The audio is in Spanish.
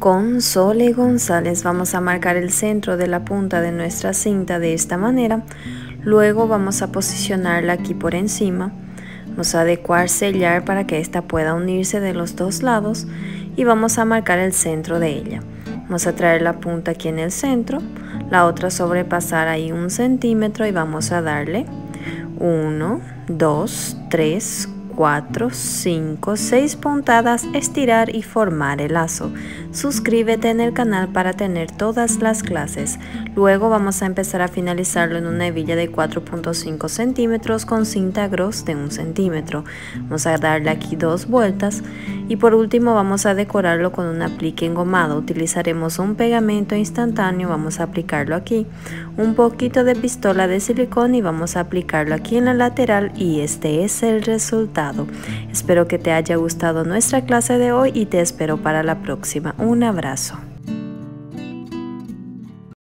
Con Sole González vamos a marcar el centro de la punta de nuestra cinta de esta manera. Luego vamos a posicionarla aquí por encima. Vamos a adecuar sellar para que esta pueda unirse de los dos lados y vamos a marcar el centro de ella. Vamos a traer la punta aquí en el centro, la otra sobrepasar ahí 1 centímetro y vamos a darle 1, 2, 3, 4, 5, 6 puntadas, estirar y formar el lazo. Suscríbete en el canal para tener todas las clases. Luego vamos a empezar a finalizarlo en una hebilla de 4.5 centímetros con cinta gros de 1 centímetro. Vamos a darle aquí 2 vueltas y por último vamos a decorarlo con un aplique engomado. Utilizaremos un pegamento instantáneo, vamos a aplicarlo aquí, un poquito de pistola de silicón y vamos a aplicarlo aquí en la lateral y este es el resultado. Espero que te haya gustado nuestra clase de hoy y te espero para la próxima. Un abrazo.